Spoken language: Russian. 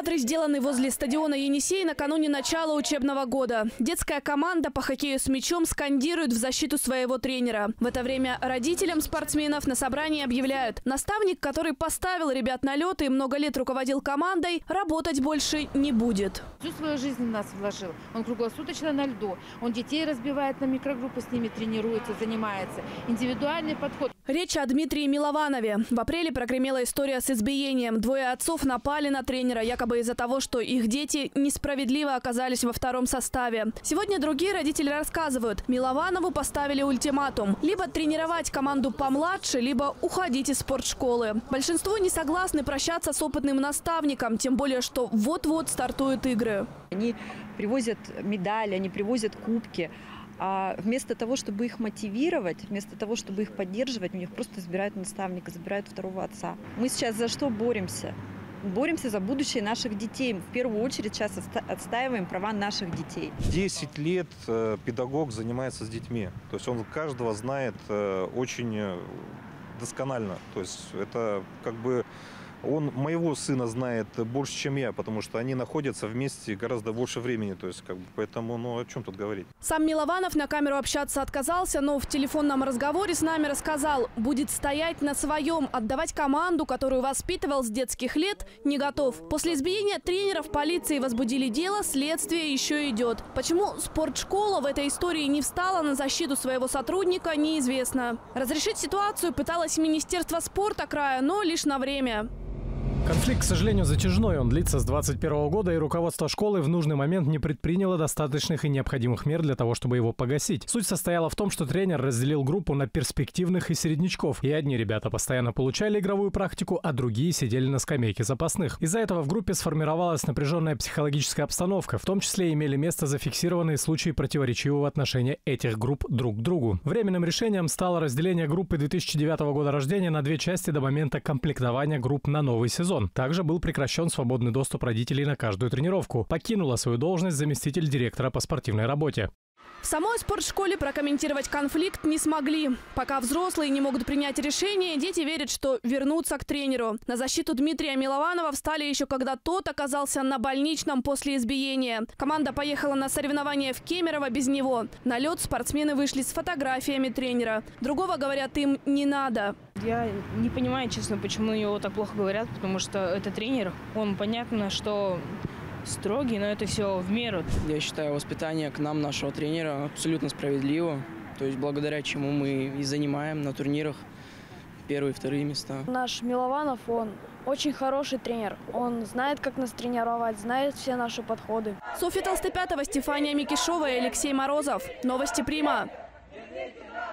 Кадры, сделанные возле стадиона «Енисей» накануне начала учебного года. Детская команда по хоккею с мячом скандирует в защиту своего тренера. В это время родителям спортсменов на собрании объявляют: наставник, который поставил ребят на лед и много лет руководил командой, работать больше не будет. Всю свою жизнь в нас вложил. Он круглосуточно на льду. Он детей разбивает на микрогруппы, с ними тренируется, занимается. Индивидуальный подход. Речь о Дмитрии Милованове. В апреле прогремела история с избиением. Двое отцов напали на тренера, якобы из-за того, что их дети несправедливо оказались во втором составе. Сегодня другие родители рассказывают: Милованову поставили ультиматум: либо тренировать команду помладше, либо уходить из спортшколы. Большинство не согласны прощаться с опытным наставником, тем более, что вот-вот стартуют игры. Они привозят медали, они привозят кубки. А вместо того, чтобы их мотивировать, вместо того, чтобы их поддерживать, у них просто забирают наставника, забирают второго отца. Мы сейчас за что боремся? Боремся за будущее наших детей. В первую очередь сейчас отстаиваем права наших детей. 10 лет педагог занимается с детьми. То есть он каждого знает очень досконально. То есть это как бы... Он моего сына знает больше, чем я, потому что они находятся вместе гораздо больше времени. То есть, поэтому, о чем тут говорить? Сам Милованов на камеру общаться отказался, но в телефонном разговоре с нами рассказал: будет стоять на своем, отдавать команду, которую воспитывал с детских лет, не готов. После избиения тренера в полиции возбудили дело, следствие еще идет. Почему спортшкола в этой истории не встала на защиту своего сотрудника, неизвестно. Разрешить ситуацию пыталось Министерство спорта края, но лишь на время. Конфликт, к сожалению, затяжной. Он длится с 2021 года, и руководство школы в нужный момент не предприняло достаточных и необходимых мер для того, чтобы его погасить. Суть состояла в том, что тренер разделил группу на перспективных и середнячков. И одни ребята постоянно получали игровую практику, а другие сидели на скамейке запасных. Из-за этого в группе сформировалась напряженная психологическая обстановка. В том числе имели место зафиксированные случаи противоречивого отношения этих групп друг к другу. Временным решением стало разделение группы 2009 года рождения на две части до момента комплектования групп на новый сезон. Также был прекращен свободный доступ родителей на каждую тренировку. Покинула свою должность заместитель директора по спортивной работе. В самой спортшколе прокомментировать конфликт не смогли. Пока взрослые не могут принять решение, дети верят, что вернутся к тренеру. На защиту Дмитрия Милованова встали еще когда тот оказался на больничном после избиения. Команда поехала на соревнования в Кемерово без него. На лед спортсмены вышли с фотографиями тренера. Другого, говорят, им не надо. Я не понимаю, честно, почему его так плохо говорят, потому что это тренер. Он, понятно, что строгий, но это все в меру. Я считаю, воспитание к нам, нашего тренера, абсолютно справедливо. То есть благодаря чему мы и занимаем на турнирах первые и вторые места. Наш Милованов, он очень хороший тренер. Он знает, как нас тренировать, знает все наши подходы. Софья Толстопятова, Стефания Микишова и Алексей Морозов. Новости Прима.